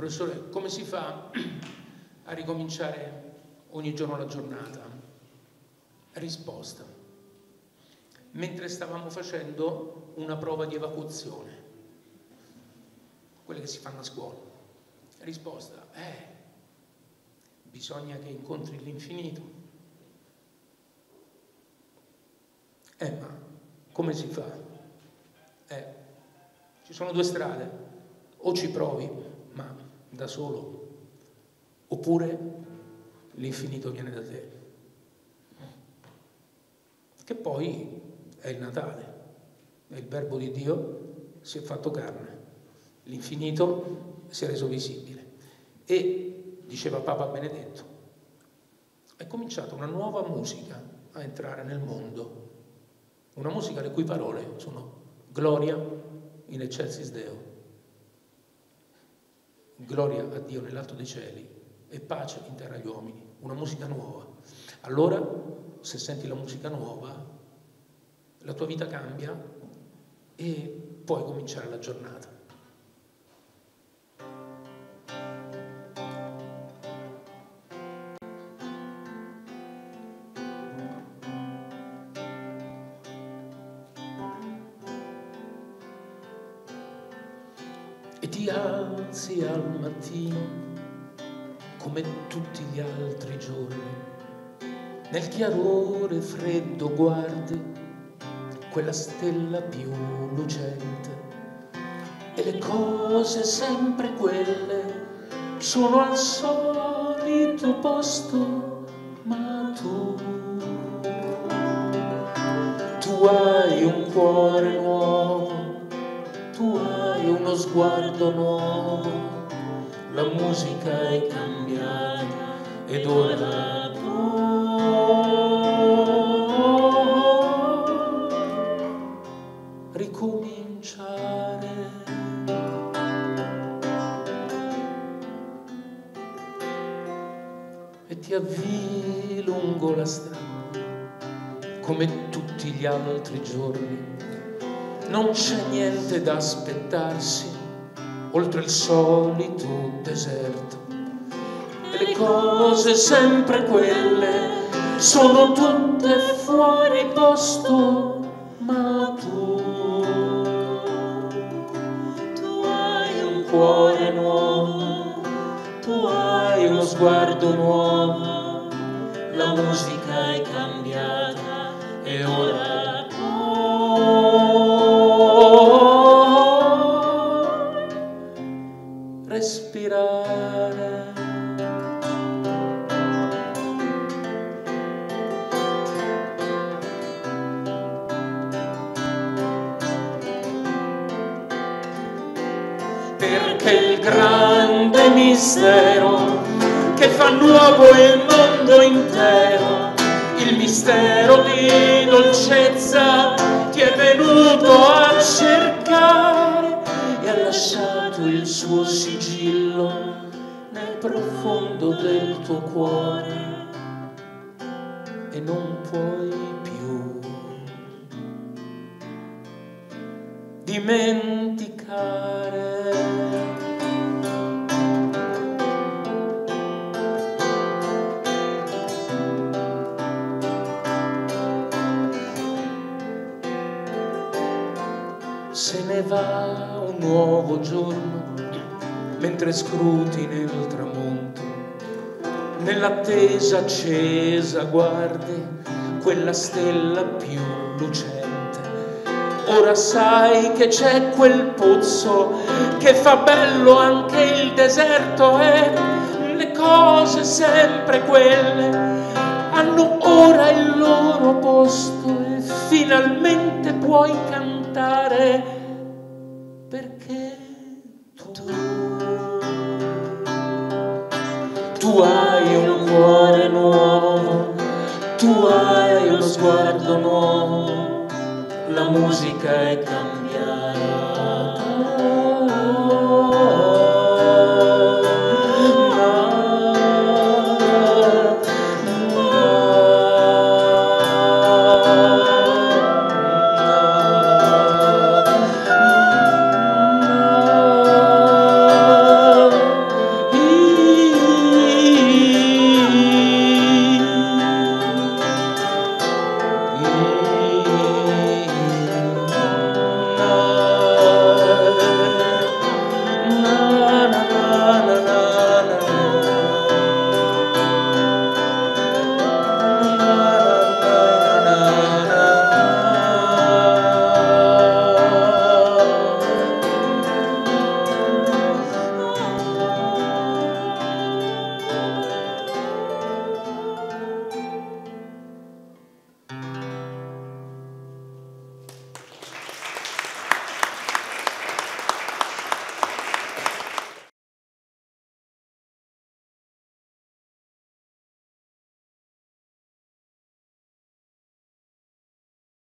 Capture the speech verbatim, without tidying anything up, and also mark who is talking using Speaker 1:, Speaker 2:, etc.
Speaker 1: Professore, come si fa a ricominciare ogni giorno la giornata? Risposta. Mentre stavamo facendo una prova di evacuazione, quelle che si fanno a scuola. Risposta. Eh, bisogna che incontri l'infinito. Eh, ma come si fa? Eh, ci sono due strade. O ci provi, ma da solo, oppure l'infinito viene da te. Che poi è il Natale, è il Verbo di Dio si è fatto carne, l'infinito si è reso visibile e, diceva Papa Benedetto, è cominciata una nuova musica a entrare nel mondo, una musica le cui parole sono Gloria in excelsis Deo, gloria a Dio nell'alto dei cieli e pace in terra agli uomini, una musica nuova. Allora, se senti la musica nuova, la tua vita cambia e puoi cominciare la giornata. E ti alzi al mattino come tutti gli altri giorni, nel chiarore freddo guardi quella stella più lucente e le cose sempre quelle sono al solito posto, ma tu tu hai un cuore nuovo, tu hai uno sguardo nuovo, la musica è cambiata ed ora ricominciare. E ti avvii lungo la strada come tutti gli altri giorni, non c'è niente da aspettarsi oltre il solito deserto e le cose sempre quelle sono tutte fuori posto, ma tu tu hai un cuore nuovo, tu hai uno sguardo nuovo, la musica è cambiata e ora puoi respirare. Perché il grande mistero che fa nuovo il mondo intero, il mistero di dolcezza ti è venuto a cercare e ha lasciato il suo sigillo nel profondo del tuo cuore e non puoi più dimenticare. Se ne va un nuovo giorno mentre scrutini il tramonto, nell'attesa accesa guardi quella stella più lucente. Ora sai che c'è quel pozzo che fa bello anche il deserto e le cose sempre quelle hanno ora il loro posto e finalmente puoi cantare perché tu tu hai un cuore nuovo, tu hai uno sguardo nuovo, la musica è cambiata.